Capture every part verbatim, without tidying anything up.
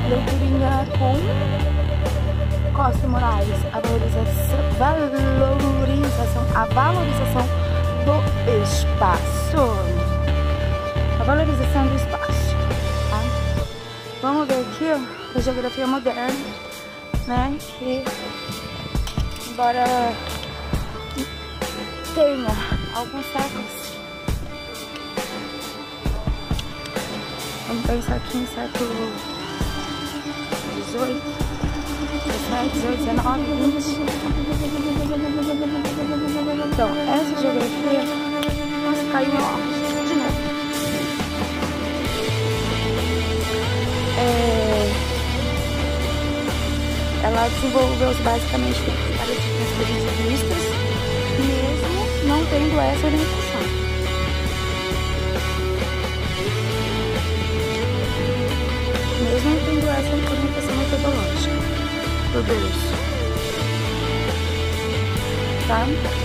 leiturinha com Costa Moraes, a valorização, valorização, a valorização do espaço. A valorização do espaço. Tá? Vamos ver aqui ó, a geografia moderna, né? Que embora tenha alguns séculos, vamos pensar aqui em século dezoito, dezessete, dezoito, dezenove, vinte. Então, essa geografia, nossa, caiu meu óculos de novo. É, ela desenvolveu-se basicamente para as revistas, mesmo não tendo essa orientação. Mesmo não tendo essa orientação metodológica. Tudo isso. Tá?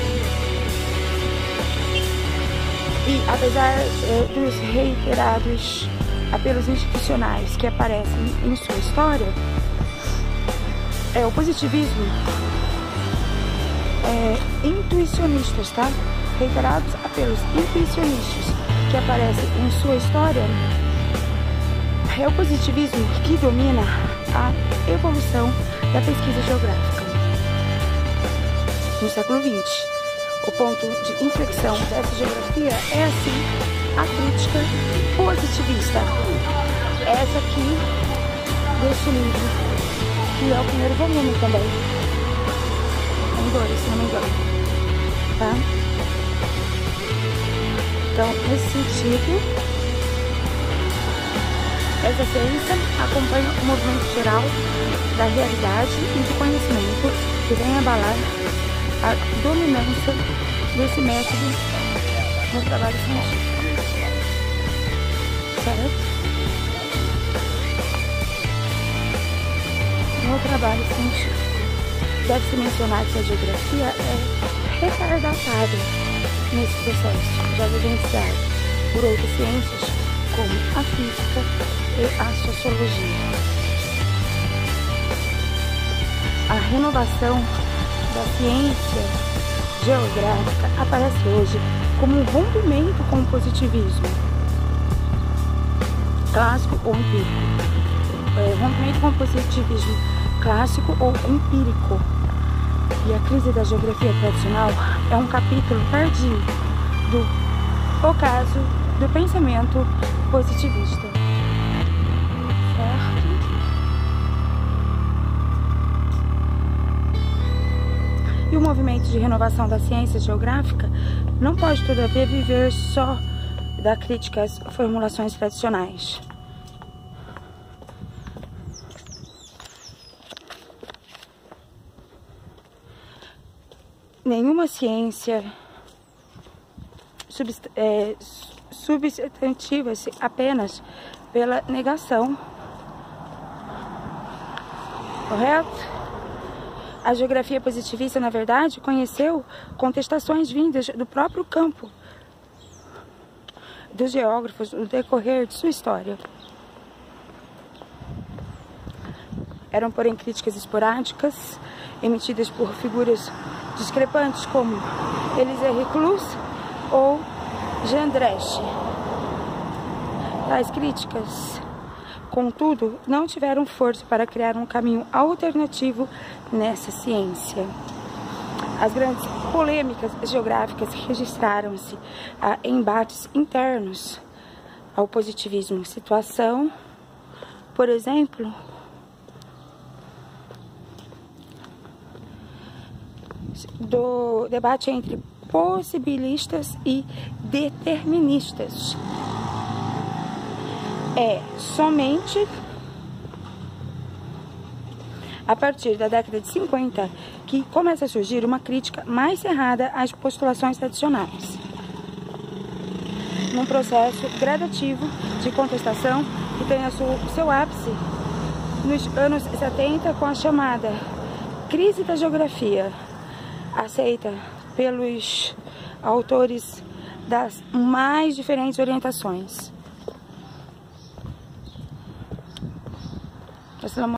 E apesar é, dos reiterados apelos institucionais que aparecem em sua história, é, o positivismo é, intuicionistas, tá? Reiterados apelos intuicionistas que aparecem em sua história, é o positivismo que domina a evolução da pesquisa geográfica. No século vinte, o ponto de inflexão dessa geografia é, assim, a crítica positivista. Essa aqui, deste livro, que é o primeiro volume também. Tem dois, se não me engano. Tá? Então, nesse sentido, essa ciência acompanha o movimento geral da realidade e do conhecimento que vem abalar a dominância desse método no trabalho científico. Certo? No trabalho científico. Deve-se mencionar que a geografia é retardatada nesse processo, já vivenciado por outras ciências, como a física e a sociologia. A renovação da ciência geográfica aparece hoje como um rompimento com o positivismo clássico ou empírico. É, rompimento com o positivismo clássico ou empírico. E a crise da geografia tradicional é um capítulo tardio do ocaso do pensamento positivista. Certo? E o movimento de renovação da ciência geográfica não pode, todavia, viver só da crítica às formulações tradicionais. Nenhuma ciência subst é, substantiva-se apenas pela negação. Correto? A geografia positivista, na verdade, conheceu contestações vindas do próprio campo dos geógrafos no decorrer de sua história. Eram, porém, críticas esporádicas, emitidas por figuras discrepantes como Élisée Reclus ou Jean Drèche. Tais críticas, contudo, não tiveram força para criar um caminho alternativo nessa ciência. As grandes polêmicas geográficas registraram-se a embates internos ao positivismo. Situação, por exemplo, do debate entre possibilistas e deterministas. É somente a partir da década de cinquenta que começa a surgir uma crítica mais cerrada às postulações tradicionais, num processo gradativo de contestação que tem a seu, seu ápice nos anos setenta com a chamada crise da geografia, aceita pelos autores das mais diferentes orientações. Assalamu